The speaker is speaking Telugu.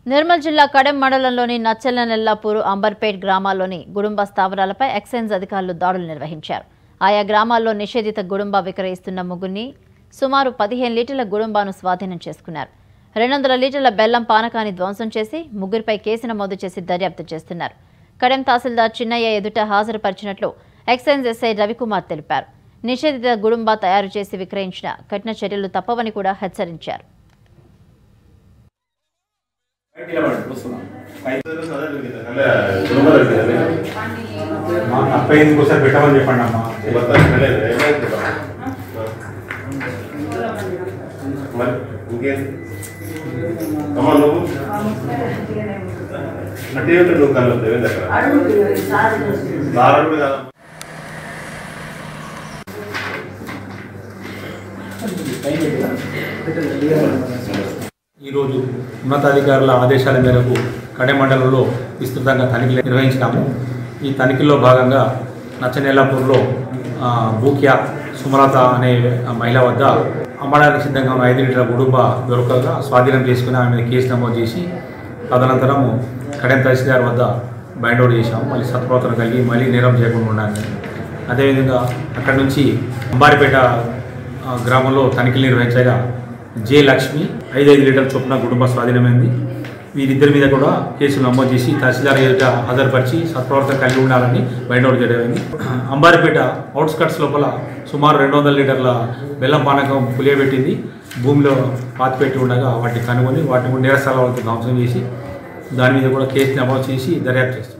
నిర్మల్ జిల్లా కడెం మండలంలోని నచ్చలనెల్లాపూర్ అంబర్పేట్ గ్రామాల్లోని గుడుంబ స్థావరాలపై ఎక్సైజ్ అధికారులు దాడులు నిర్వహించారు. ఆయా గ్రామాల్లో నిషేధిత గుడుంబ విక్రయిస్తున్న ముగ్గురిని సుమారు 15 లీటర్ల గుడుంబాను స్వాధీనం చేసుకున్నారు. 200 లీటర్ల బెల్లం పానకాన్ని ధ్వంసం చేసి ముగ్గురిపై కేసు నమోదు చేసి దర్యాప్తు చేస్తున్నారు. కడెం తహసీల్దార్ చిన్నయ్య ఎదుట హాజరుపరిచినట్లు ఎక్సైజ్ ఎస్ఐ రవికుమార్ తెలిపారు. నిషేధిత గుడుంబ తయారు చేసి విక్రయించిన కఠిన చర్యలు తప్పవని కూడా హెచ్చరించారు. ఈరోజు ఉన్నతాధికారుల ఆదేశాల మేరకు కడెం మండలంలో విస్తృతంగా తనిఖీలు నిర్వహించినాము. ఈ తనిఖీల్లో భాగంగా నచ్చనెల్లాపూర్లో బూక్యా సుమలత అనే మహిళ వద్ద అమ్మడానికి సిద్ధంగా ఉన్న 5 లీటర్ల గుడుంబ దొరకగా స్వాధీనం చేసుకుని ఆమె మీద కేసు నమోదు చేసి తదనంతరము కడెం తహసీల్దార్ వద్ద బైండ్ అవుట్ చేశాము. మళ్ళీ సత్ప్రవర్తన కలిగి మళ్ళీ నేరం చేయకుండా ఉండాలని. అదేవిధంగా అక్కడి నుంచి అంబారిపేట గ్రామంలో తనిఖీలు నిర్వహించగా జే లక్ష్మి 5 లీటర్ల చొప్పున కుటుంబ స్వాధీనమైంది. వీరిద్దరి మీద కూడా కేసులు నమోదు చేసి తహసీల్దార్ ఎదుట హాజరుపరిచి సత్ప్రవర్తన కలిగి ఉండాలని బైండౌట్ చేయడం. అంబారిపేట అవుట్స్కట్స్ లోపల సుమారు 200 లీటర్ల బెల్లం పానకం పులియబెట్టింది భూమిలో పాతిపెట్టి ఉండగా వాటిని కనుగొని వాటిని నేరస్థలాలకు ధ్వంసం చేసి దాని మీద కూడా కేసు నమోదు చేసి దర్యాప్తు చేస్తారు.